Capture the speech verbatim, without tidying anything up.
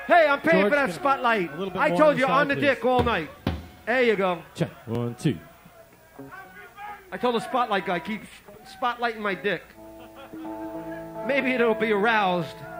Hey, I'm paying George, for that can- spotlight. a little bit I more told on the you side, on the please. dick all night. There you go. Check. One, two. I told the spotlight guy, keep spotlighting my dick. Maybe it'll be aroused.